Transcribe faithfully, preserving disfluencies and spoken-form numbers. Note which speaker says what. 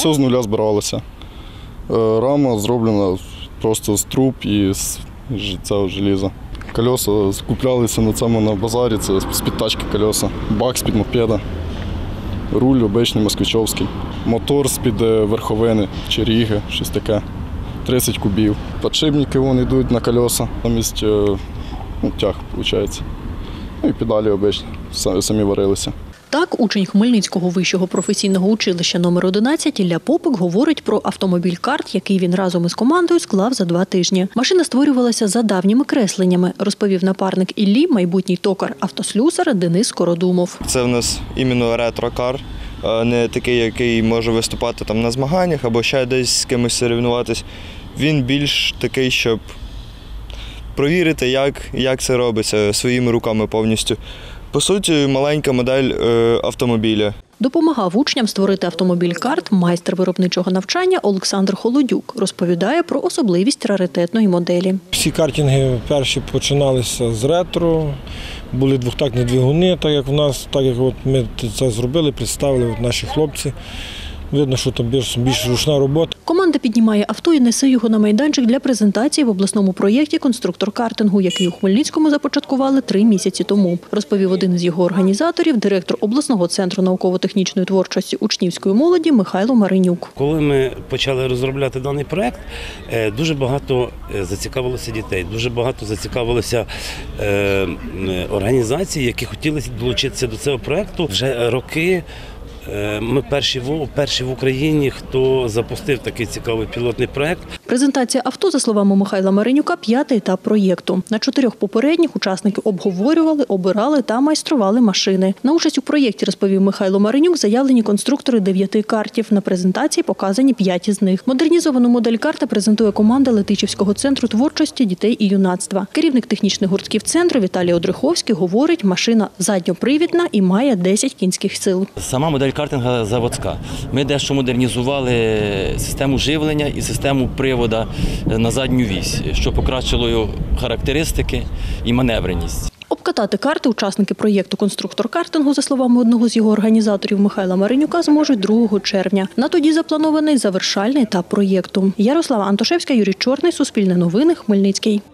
Speaker 1: Все з нуля збиралося. Рама зроблена просто з труб і з цього желіза. Колеса куплялися на цьому на базарі, це з підтачки колеса. Бак з-під мопеда, руль обичний москвичовський, мотор з-під верховини чи ріги, щось таке, тридцять кубів. Подшипники вон йдуть на колеса, замість ну, тяг, виходить. Ну і педалі обичні, самі варилися.
Speaker 2: Так, учень Хмельницького вищого професійного училища номер одинадцять Ілля Попик говорить про автомобіль «Карт», який він разом із командою склав за два тижні. Машина створювалася за давніми кресленнями, розповів напарник Іллі, майбутній токар-автослюсар Денис Кородумов.
Speaker 3: Це в нас іменно ретро-кар, не такий, який може виступати там на змаганнях або ще десь з кимось соревнуватись. Він більш такий, щоб провірити, як, як це робиться своїми руками повністю. По суті, маленька модель автомобіля.
Speaker 2: Допомагав учням створити автомобіль «Карт» майстер виробничого навчання Олександр Холодюк. Розповідає про особливість раритетної моделі.
Speaker 4: Всі картинги перші починалися з ретро, були двохтактні двигуни, так як в нас, так як от ми це зробили, представили от наші хлопці. Видно, що там більш, більш ручна робота.
Speaker 2: Команда піднімає авто і несе його на майданчик для презентації в обласному проєкті «Конструктор картингу», який у Хмельницькому започаткували три місяці тому, розповів один з його організаторів, директор обласного центру науково-технічної творчості учнівської молоді Михайло Маринюк.
Speaker 5: Коли ми почали розробляти даний проєкт, дуже багато зацікавилося дітей, дуже багато зацікавилося організацій, які хотіли долучитися до цього проєкту. Вже роки ми перші в, перші в Україні, хто запустив такий цікавий пілотний проєкт.
Speaker 2: Презентація авто, за словами Михайла Маринюка, п'ятий етап проєкту. На чотирьох попередніх учасники обговорювали, обирали та майстрували машини. На участь у проєкті, розповів Михайло Маринюк, заявлені конструктори дев'яти картів. На презентації показані п'ять із них. Модернізовану модель «Карта» презентує команда Летичівського центру творчості дітей і юнацтва. Керівник технічних гуртків центру Віталій Одриховський говорить, машина задньопривідна і має десять кінських сил.
Speaker 6: Сама модель картинга заводська. Ми дещо модернізували систему живлення і систему привода на задню вісь, що покращило його характеристики і маневреність.
Speaker 2: Обкатати карти учасники проєкту «Конструктор картингу», за словами одного з його організаторів Михайла Маринюка, зможуть другого червня. На тоді запланований завершальний етап проєкту. Ярослава Антошевська, Юрій Чорний, Суспільне новини, Хмельницький.